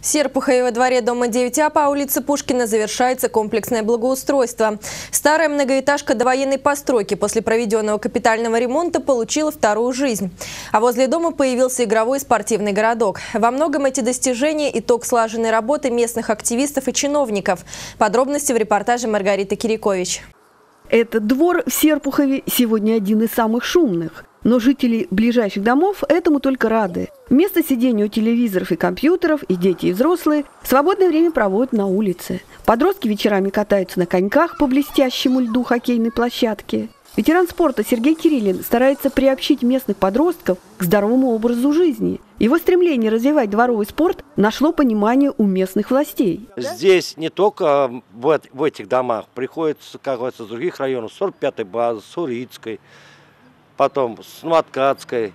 В Серпухове во дворе дома 9А по улице Пушкина завершается комплексное благоустройство. Старая многоэтажка довоенной постройки после проведенного капитального ремонта получила вторую жизнь. А возле дома появился игровой и спортивный городок. Во многом эти достижения – итог слаженной работы местных активистов и чиновников. Подробности в репортаже Маргариты Кирикович. Этот двор в Серпухове сегодня один из самых шумных. Но жители ближайших домов этому только рады. Вместо сидения у телевизоров и компьютеров и дети, и взрослые свободное время проводят на улице. Подростки вечерами катаются на коньках по блестящему льду хоккейной площадки. Ветеран спорта Сергей Кириллин старается приобщить местных подростков к здоровому образу жизни. Его стремление развивать дворовый спорт нашло понимание у местных властей. Здесь не только в этих домах, приходится, как говорится, с других районов, 45-й базы, Сурицкой, потом с Маткатской,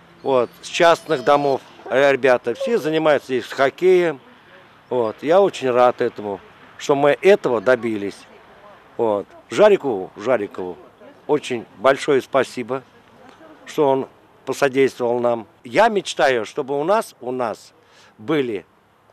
с частных домов ребята. Все занимаются здесь хоккеем. Я очень рад этому, что мы этого добились. Жарикову очень большое спасибо, что он посодействовал нам. Я мечтаю, чтобы у нас были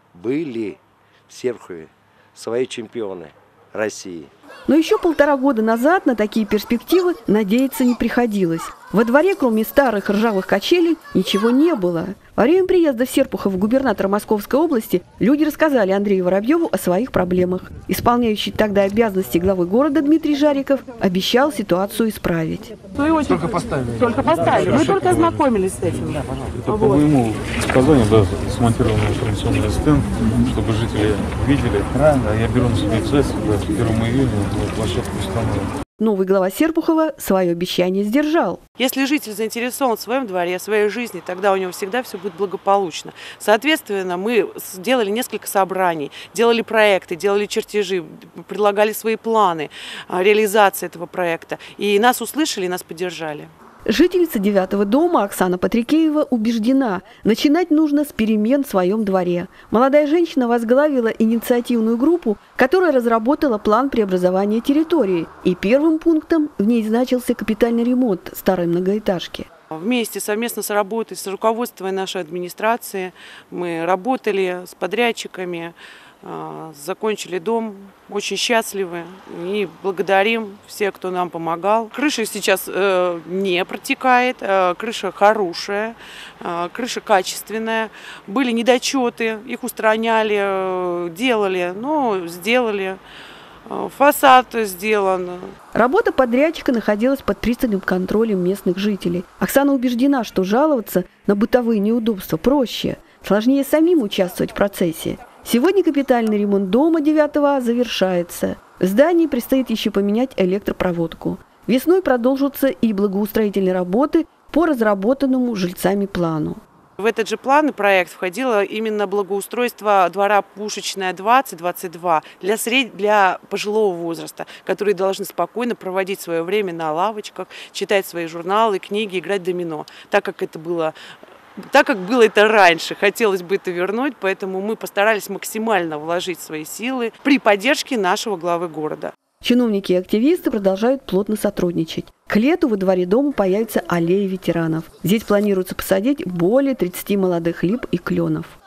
в Серпухове свои чемпионы России. Но еще 1,5 года назад на такие перспективы надеяться не приходилось. Во дворе, кроме старых ржавых качелей, ничего не было. Во время приезда в Серпухов губернатора Московской области люди рассказали Андрею Воробьеву о своих проблемах. Исполняющий тогда обязанности главы города Дмитрий Жариков обещал ситуацию исправить. Только поставили. Мы только ознакомились с этим. Это по моему сказанию, смонтирован информационный стенд, чтобы жители видели. Я беру на себя инициативу, 1 июня площадку установлена. Новый глава Серпухова свое обещание сдержал. Если житель заинтересован в своем дворе, в своей жизни, тогда у него всегда все будет благополучно. Соответственно, мы сделали несколько собраний, делали проекты, делали чертежи, предлагали свои планы реализации этого проекта. И нас услышали, и нас поддержали. Жительница 9-го дома Оксана Патрикеева убеждена, начинать нужно с перемен в своем дворе. Молодая женщина возглавила инициативную группу, которая разработала план преобразования территории. И первым пунктом в ней значился капитальный ремонт старой многоэтажки. Вместе, совместно с работой, с руководством нашей администрации мы работали с подрядчиками, закончили дом, очень счастливы и благодарим всех, кто нам помогал. Крыша сейчас не протекает, крыша хорошая, крыша качественная. Были недочеты, их устраняли, делали, но сделали. Фасад сделан. Работа подрядчика находилась под пристальным контролем местных жителей. Оксана убеждена, что жаловаться на бытовые неудобства проще, сложнее самим участвовать в процессе. Сегодня капитальный ремонт дома 9А завершается. В здании предстоит еще поменять электропроводку. Весной продолжатся и благоустроительные работы по разработанному жильцами плану. В этот же план и проект входило именно благоустройство двора Пушечная 20-22 для пожилого возраста, которые должны спокойно проводить свое время на лавочках, читать свои журналы, книги, играть в домино, так как было это раньше. Хотелось бы это вернуть, поэтому мы постарались максимально вложить свои силы при поддержке нашего главы города. Чиновники и активисты продолжают плотно сотрудничать. К лету во дворе дома появится аллея ветеранов. Здесь планируется посадить более 30 молодых лип и кленов.